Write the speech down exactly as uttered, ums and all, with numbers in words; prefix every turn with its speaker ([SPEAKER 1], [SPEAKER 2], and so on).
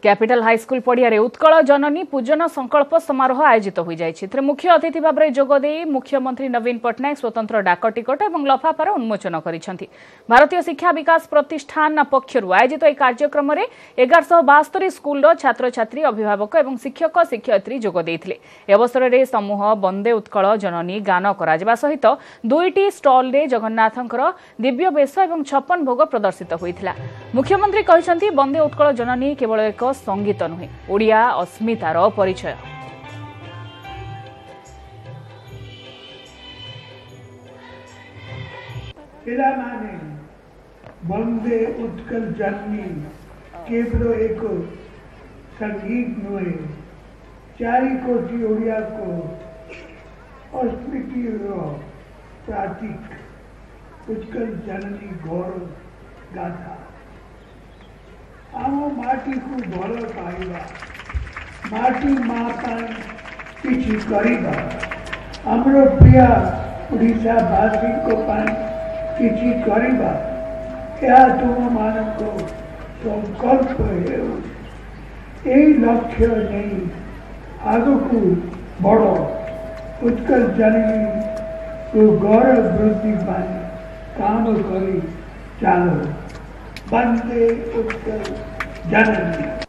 [SPEAKER 1] Capital high school पड़िया उत्कल जननी पूजन संकल्प समारोह आयोजित हो जाए। मुख्य अतिथि भाव में जोगदे मुख्यमंत्री नवीन पट्टनायक स्वतंत्र डाक टिकट और लफाफार उन्मोचन करिसेंति। भारतीय शिक्षा विकास प्रतिष्ठान पक्षरु आयोजित यह कार्यक्रम में एगारश बास्तरी स्कूल छात्र छात्री अभिभावक और शिक्षक शिक्षयित्री जोगदे। अवसर में समूह वंदे उत्कल जननी गान करा सहित दुईटी स्टल रे जगन्नाथंकर दिव्य बेश और छप्पन भोग प्रदर्शित होता। मुख्यमंत्री कहते वंदे उत्कल जननी केवल एक संगीत नुहे ओडिया अस्मितार परिचय।
[SPEAKER 2] वंदे उत्कल जननी केवल एक संगीत नुहे चारि कोटि ओडिया को अस्मिति प्रतीक उत्कल जननी गौरव गाथा। आम माटी को भल पाइबा माटी माँ किछि करिबा हमरो प्रिय उड़ीसा वासी को किछि करिबा या तुम मानक संकल्प है लक्ष्य नहीं आगकू बड़ उत्कल जननी को गौरव वृद्धि पाई काम करी चलो वंदे उत्कल जननी।